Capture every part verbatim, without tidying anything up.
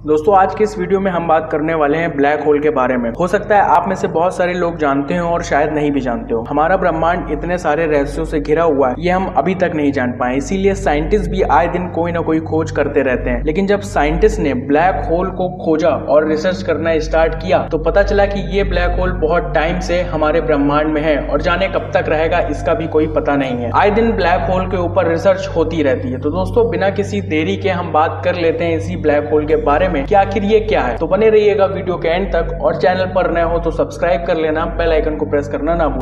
दोस्तों आज के इस वीडियो में हम बात करने वाले हैं ब्लैक होल के बारे में। हो सकता है आप में से बहुत सारे लोग जानते हो और शायद नहीं भी जानते हो। हमारा ब्रह्मांड इतने सारे रहस्यों से घिरा हुआ है, ये हम अभी तक नहीं जान पाए। इसीलिए साइंटिस्ट भी आए दिन कोई ना कोई खोज करते रहते हैं। लेकिन जब साइंटिस्ट ने ब्लैक होल को खोजा और रिसर्च करना स्टार्ट किया तो पता चला कि ये ब्लैक होल बहुत टाइम से हमारे ब्रह्मांड में है और जाने कब तक रहेगा इसका भी कोई पता नहीं है। आए दिन ब्लैक होल के ऊपर रिसर्च होती रहती है। तो दोस्तों बिना किसी देरी के हम बात कर लेते हैं इसी ब्लैक होल के बारे में कि आखिर ये क्या है। तो बने रहिएगा वीडियो के एंड तक और चैनल पर नए हो तो सब्सक्राइब कर लेना, बेल आइकन को प्रेस करना ना भूलें।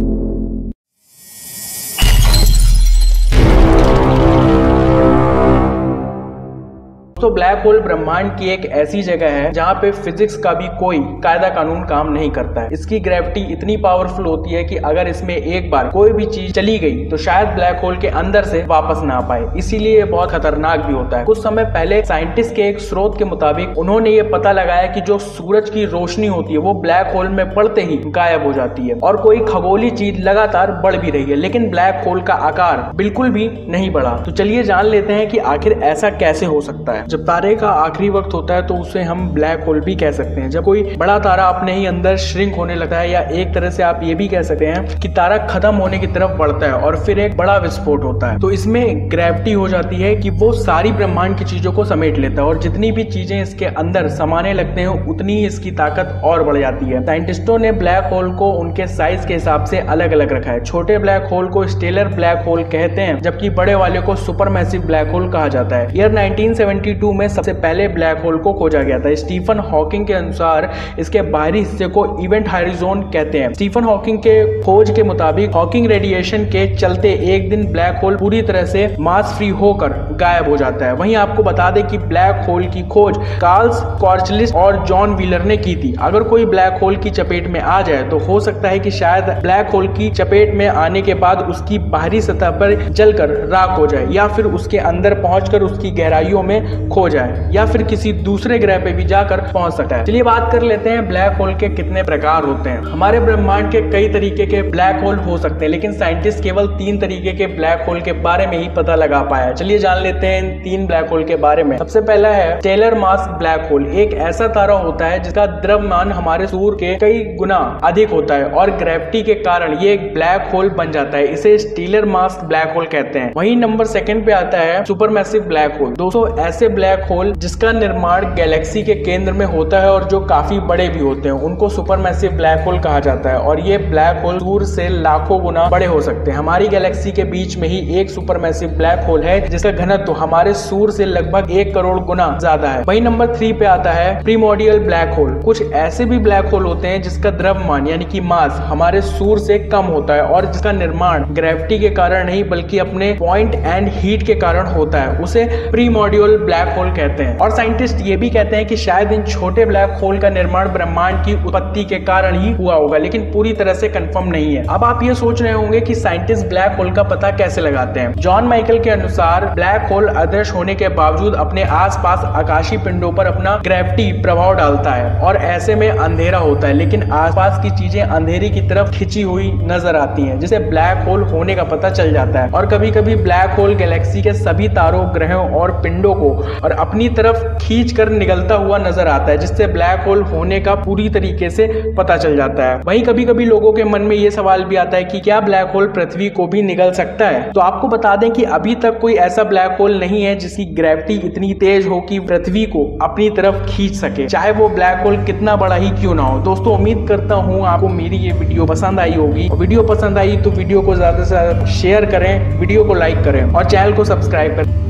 तो ब्लैक होल ब्रह्मांड की एक ऐसी जगह है जहाँ पे फिजिक्स का भी कोई कायदा कानून काम नहीं करता है। इसकी ग्रेविटी इतनी पावरफुल होती है कि अगर इसमें एक बार कोई भी चीज चली गई तो शायद ब्लैक होल के अंदर से वापस ना आ पाए। इसीलिए ये बहुत खतरनाक भी होता है। कुछ समय पहले साइंटिस्ट के एक स्रोत के मुताबिक उन्होंने ये पता लगाया कि जो सूरज की रोशनी होती है वो ब्लैक होल में पड़ते ही गायब हो जाती है और कोई खगोलीय चीज लगातार बढ़ भी रही है, लेकिन ब्लैक होल का आकार बिल्कुल भी नहीं बढ़ा। तो चलिए जान लेते हैं कि आखिर ऐसा कैसे हो सकता है। जब तारे का आखिरी वक्त होता है तो उसे हम ब्लैक होल भी कह सकते हैं। जब कोई बड़ा तारा अपने ही अंदर श्रिंक होने लगता है, या एक तरह से आप ये भी कह सकते हैं कि तारा खत्म होने की तरफ बढ़ता है और फिर एक बड़ा विस्फोट होता है, तो इसमें ग्रेविटी हो जाती है कि वो सारी ब्रह्मांड की चीजों को समेट लेता है और जितनी भी चीजें इसके अंदर समाने लगते हैं उतनी ही इसकी ताकत और बढ़ जाती है। साइंटिस्टों ने ब्लैक होल को उनके साइज के हिसाब से अलग अलग रखा है। छोटे ब्लैक होल को स्टेलर ब्लैक होल कहते हैं, जबकि बड़े वाले को सुपरमैसिव ब्लैक होल कहा जाता है। ईयर नाइनटीन सेवेंटी टू में सबसे पहले ब्लैक होल को खोजा गया था। स्टीफन हॉकिंग के अनुसार इसके बाहरी हिस्से को इवेंट हाइरिजोन कहते हैं। स्टीफन हॉकिंग के खोज के मुताबिक हॉकिंग रेडिएशन के चलते एक दिन ब्लैक होल पूरी तरह से मास फ्री होकर गायब हो जाता है। वहीं आपको बता दें कि ब्लैक होल की खोज कार्ल स्कॉर्चलिस और जॉन व्हीलर ने की थी। अगर कोई ब्लैक होल की चपेट में आ जाए तो हो सकता है कि शायद ब्लैक होल की चपेट में आने के बाद उसकी बाहरी सतह पर जलकर राख हो जाए, या फिर उसके अंदर पहुंचकर उसकी गहराइयों में खो जाए, या फिर किसी दूसरे ग्रह पे भी जाकर पहुंच सकता है। चलिए बात कर लेते हैं ब्लैक होल के कितने प्रकार होते हैं। हमारे ब्रह्मांड के कई तरीके के ब्लैक होल हो सकते हैं, लेकिन साइंटिस्ट केवल तीन तरीके के ब्लैक होल के बारे में ही पता लगा पाया। चलिए जान लेते हैं इन तीन ब्लैक होल के बारे में। सबसे पहला है स्टेलर मास ब्लैक होल। एक ऐसा तारा होता है जिसका द्रव्यमान हमारे सूर्य के कई गुना अधिक होता है और ग्रेविटी के कारण ये एक ब्लैक होल बन जाता है। इसे स्टेलर मास ब्लैक होल कहते हैं। वहीं नंबर सेकंड पे आता है सुपरमैसिव ब्लैक होल। दोस्तों ऐसे ब्लैक होल जिसका निर्माण गैलेक्सी के केंद्र में होता है और जो काफी बड़े भी होते हैं उनको सुपरमैसिव ब्लैक होल कहा जाता है, और ये ब्लैक होल सूर्य से लाखों गुना बड़े हो सकते हैं। हमारी गैलेक्सी के बीच में ही एक सुपरमैसिव ब्लैक होल है जिसका घनत्व हमारे सूर्य से लगभग एक करोड़ गुना ज्यादा है। वहीं नंबर थ्री पे आता है प्रीमोर्डियल ब्लैक होल। कुछ ऐसे भी ब्लैक होल होते हैं जिसका द्रव्यमान यानी कि मास हमारे सूर्य से कम होता है और जिसका निर्माण ग्रेविटी के कारण नहीं बल्कि अपने पॉइंट एंड हीट के कारण होता है, उसे प्रीमोर्डियल ब्लैक होल कहते हैं। और साइंटिस्ट ये भी कहते हैं कि शायद इन छोटे ब्लैक होल का निर्माण ब्रह्मांड की उत्पत्ति के कारण ही हुआ होगा, लेकिन पूरी तरह से कंफर्म नहीं है। अब आप ये सोच रहे होंगे कि साइंटिस्ट ब्लैक होल का पता कैसे लगाते हैं। जॉन माइकल के अनुसार ब्लैक होल अदृश्य होने के बावजूद अपने आसपास आकाशीय पिंडों पर अपना ग्रेविटी प्रभाव डालता है और ऐसे में अंधेरा होता है, लेकिन आसपास की चीजें अंधेरे की तरफ खिंची हुई नजर आती हैं, जिसे ब्लैक होल होने का पता चल जाता है। और कभी कभी ब्लैक होल गैलेक्सी के सभी तारों, ग्रहों और पिंडों को और अपनी तरफ खींच कर निकलता हुआ नजर आता है, जिससे ब्लैक होल होने का पूरी तरीके से पता चल जाता है। वहीं कभी कभी लोगों के मन में ये सवाल भी आता है कि क्या ब्लैक होल पृथ्वी को भी निगल सकता है। तो आपको बता दें कि अभी तक कोई ऐसा ब्लैक होल नहीं है जिसकी ग्रेविटी इतनी तेज हो कि पृथ्वी को अपनी तरफ खींच सके, चाहे वो ब्लैक होल कितना बड़ा ही क्यों ना हो। दोस्तों उम्मीद करता हूँ आपको मेरी ये वीडियो पसंद आई होगी। और वीडियो पसंद आई तो वीडियो को ज्यादा से ज्यादा शेयर करें, वीडियो को लाइक करें और चैनल को सब्सक्राइब करें।